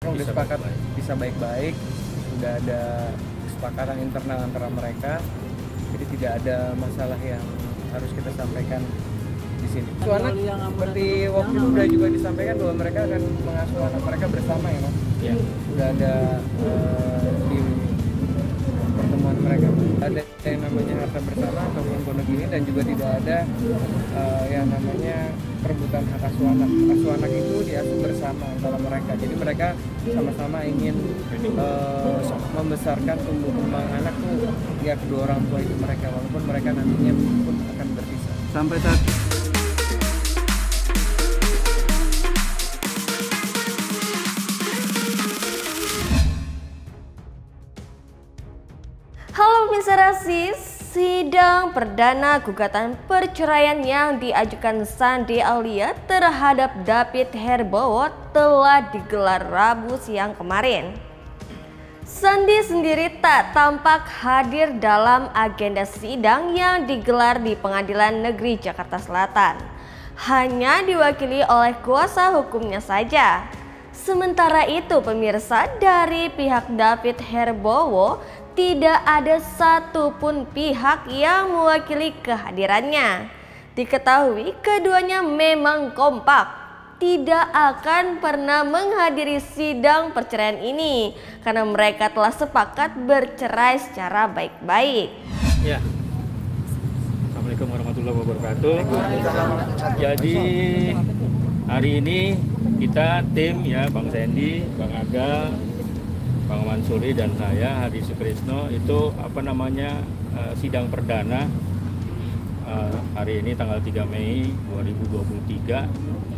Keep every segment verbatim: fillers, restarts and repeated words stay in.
Udah sepakat bisa baik-baik, sudah ada kesepakatan internal antara mereka, jadi tidak ada masalah yang harus kita sampaikan di sini. So, anak seperti waktu itu sudah juga disampaikan bahwa mereka akan mengasuh anak mereka bersama ya, Mas. Ya. Sudah ada uh, di pertemuan mereka ada yang namanya harta bersama ataupun bono gini, dan juga tidak ada uh, yang namanya perebutan hak asuh anak. Hak asuh anak itu diasuh bersama antara mereka. Jadi mereka sama-sama ingin uh, membesarkan tumbuh kembang anak tuh ya kedua orang tua itu mereka, walaupun mereka nantinya pun akan berpisah. Sampai saat Halo pemirsa Rasis, sidang perdana gugatan perceraian yang diajukan Shandy Aulia terhadap David Herbowo telah digelar Rabu siang kemarin. Shandy sendiri tak tampak hadir dalam agenda sidang yang digelar di Pengadilan Negeri Jakarta Selatan. Hanya diwakili oleh kuasa hukumnya saja. Sementara itu pemirsa, dari pihak David Herbowo tidak ada satupun pihak yang mewakili kehadirannya. Diketahui keduanya memang kompak, tidak akan pernah menghadiri sidang perceraian ini karena mereka telah sepakat bercerai secara baik-baik. Ya, Assalamualaikum warahmatullahi wabarakatuh. Jadi hari ini kita tim ya, Bang Shandy, Bang Aga, Bang Mansuri dan saya Hadi Sukrisno itu apa namanya uh, sidang perdana uh, hari ini tanggal tiga Mei dua ribu dua puluh tiga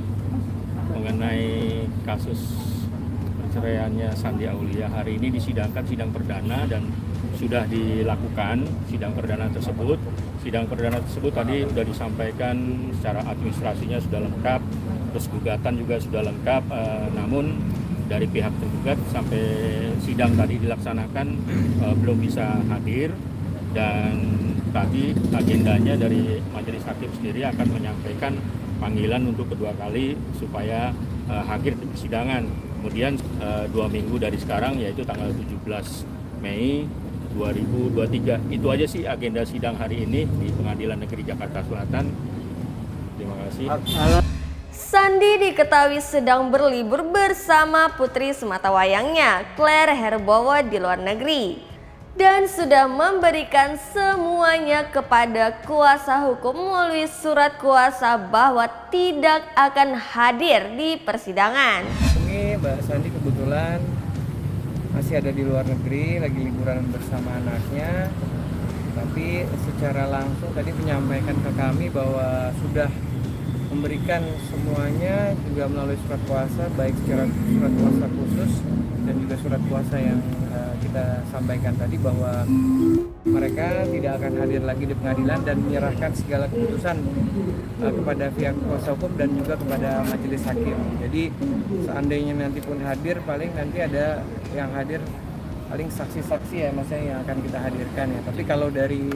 mengenai kasus perceraiannya Shandy Aulia. Hari ini disidangkan sidang perdana dan sudah dilakukan sidang perdana tersebut. Sidang perdana tersebut tadi sudah disampaikan secara administrasinya sudah lengkap, terus gugatan juga sudah lengkap, uh, namun dari pihak tergugat sampai sidang tadi dilaksanakan uh, belum bisa hadir, dan tadi agendanya dari majelis hakim sendiri akan menyampaikan panggilan untuk kedua kali supaya uh, hadir di persidangan. Kemudian uh, dua minggu dari sekarang, yaitu tanggal tujuh belas Mei dua ribu dua puluh tiga. Itu aja sih agenda sidang hari ini di Pengadilan Negeri Jakarta Selatan. Terima kasih. Shandy diketahui sedang berlibur bersama putri sematawayangnya, Claire Herbowo, di luar negeri, dan sudah memberikan semuanya kepada kuasa hukum melalui surat kuasa bahwa tidak akan hadir di persidangan. Ini Mbak Shandy kebetulan masih ada di luar negeri, lagi liburan bersama anaknya, tapi secara langsung tadi menyampaikan ke kami bahwa sudah memberikan semuanya juga melalui surat kuasa, baik secara surat kuasa khusus dan juga surat kuasa yang uh, kita sampaikan tadi, bahwa mereka tidak akan hadir lagi di pengadilan dan menyerahkan segala keputusan uh, kepada pihak kuasa hukum dan juga kepada majelis hakim. Jadi seandainya nanti pun hadir, paling nanti ada yang hadir paling saksi-saksi ya mas yang akan kita hadirkan ya. Tapi kalau dari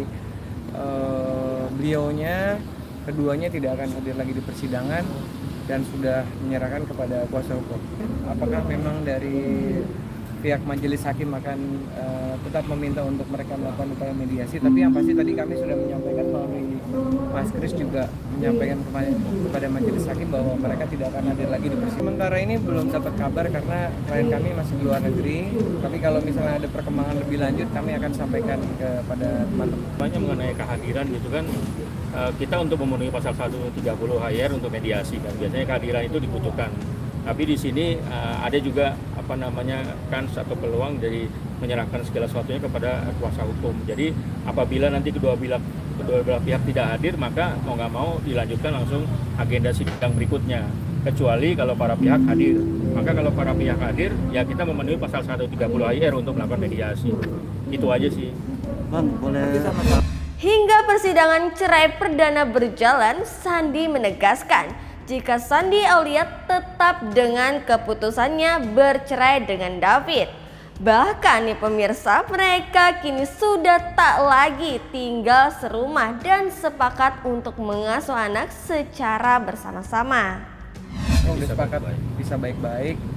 uh, beliaunya, keduanya tidak akan hadir lagi di persidangan dan sudah menyerahkan kepada kuasa hukum. Apakah memang dari pihak majelis hakim akan uh, tetap meminta untuk mereka melakukan upaya mediasi, tapi yang pasti tadi kami sudah menyampaikan melalui Mas Kris juga menyampaikan kepada majelis hakim bahwa mereka tidak akan hadir lagi di persidangan. Sementara ini belum dapat kabar karena klien kami masih di luar negeri, tapi kalau misalnya ada perkembangan lebih lanjut kami akan sampaikan kepada teman-teman. Banyak mengenai kehadiran gitu kan, kita untuk memenuhi pasal seratus tiga puluh H I R untuk mediasi kan, biasanya kehadiran itu dibutuhkan. Tapi di sini uh, ada juga apa namanya kans atau peluang dari menyerahkan segala sesuatunya kepada kuasa hukum. Jadi apabila nanti kedua belah kedua belah pihak tidak hadir, maka mau nggak mau dilanjutkan langsung agenda sidang berikutnya. Kecuali kalau para pihak hadir. Maka kalau para pihak hadir, ya kita memenuhi pasal seratus tiga puluh H I R untuk melakukan mediasi. Itu aja sih. Bang, boleh. Hingga persidangan cerai perdana berjalan, Shandy menegaskan jika Shandy Aulia tetap dengan keputusannya bercerai dengan David. Bahkan nih pemirsa, mereka kini sudah tak lagi tinggal serumah dan sepakat untuk mengasuh anak secara bersama-sama. Sudah sepakat bisa baik-baik,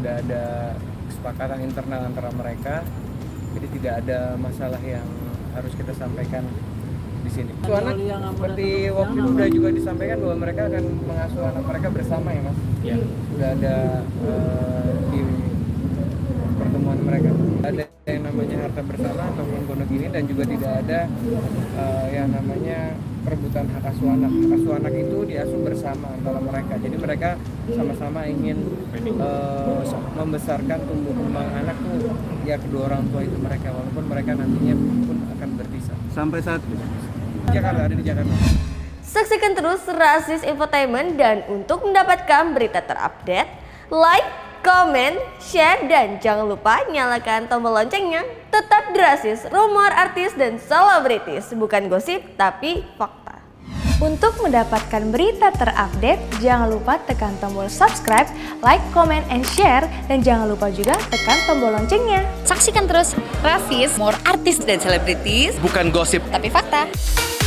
sudah ada kesepakatan internal antara mereka, jadi tidak ada masalah yang harus kita sampaikan di sini. So, anak seperti waktu itu sudah juga disampaikan bahwa mereka akan mengasuh anak mereka bersama ya Mas. Ya. Sudah ada uh, di pertemuan mereka. Ada yang namanya harta bersama ataupun gono gini, dan juga tidak ada uh, yang namanya perebutan hak asuh anak. Hak asuh anak itu diasuh bersama antara mereka. Jadi mereka sama-sama ingin uh, membesarkan tumbuh kembang anak tuh ya kedua orang tua itu mereka, walaupun mereka nantinya pun akan berpisah. Sampai saat ini Jakarta, ada di Jakarta. Saksikan terus Rasis Infotainment, dan untuk mendapatkan berita terupdate, like, komen, share, dan jangan lupa nyalakan tombol loncengnya. Tetap di Rasis, rumor artis dan selebritis, bukan gosip tapi fakta. Untuk mendapatkan berita terupdate, jangan lupa tekan tombol subscribe, like, comment, and share, dan jangan lupa juga tekan tombol loncengnya. Saksikan terus Rasis, more artis dan selebritis, bukan gosip tapi fakta.